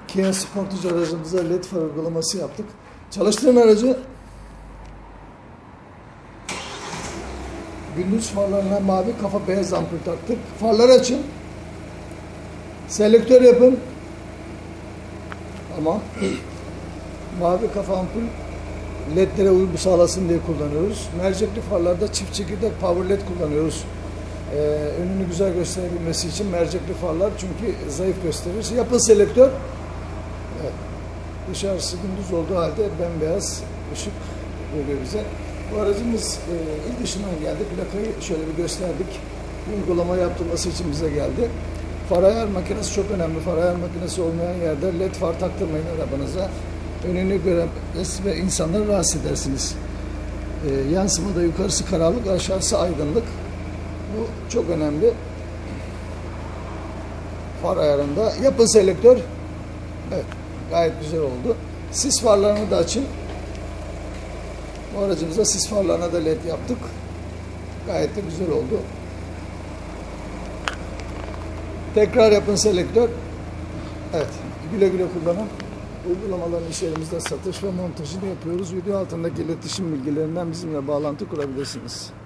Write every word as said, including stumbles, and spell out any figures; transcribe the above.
Kia Sportage aracımıza led far uygulaması yaptık. Çalıştırın aracı. Gündüz farlarına mavi kafa beyaz ampul taktık. Farları açın. Selektör yapın. Tamam. Mavi kafa ampul ledlere uyum sağlasın diye kullanıyoruz. Mercekli farlarda çift çekirdek power led kullanıyoruz. Ee, önünü güzel gösterebilmesi için mercekli farlar çünkü zayıf gösterir. Yapın selektör. Evet. Dışarısı gündüz olduğu halde bembeyaz ışık veriyor bize. Bu aracımız e, il dışından geldi. Plakayı şöyle bir gösterdik. Uygulama yaptırması için bize geldi. Far ayar makinesi çok önemli. Far ayar makinesi olmayan yerde led far taktırmayın arabanıza. Önünü göremez ve insanları rahatsız edersiniz. E, yansımada yukarısı karanlık, aşağısı aydınlık. Bu çok önemli. Far ayarında. Yapın selektör. Evet. Gayet güzel oldu. Sis farlarını da açın. Bu aracımıza sis farlarına da led yaptık. Gayet de güzel oldu. Tekrar yapın selektör. Evet. Güle güle kullanın. Uygulamaların iş yerimizde satış ve montajını yapıyoruz. Video altındaki iletişim bilgilerinden bizimle bağlantı kurabilirsiniz.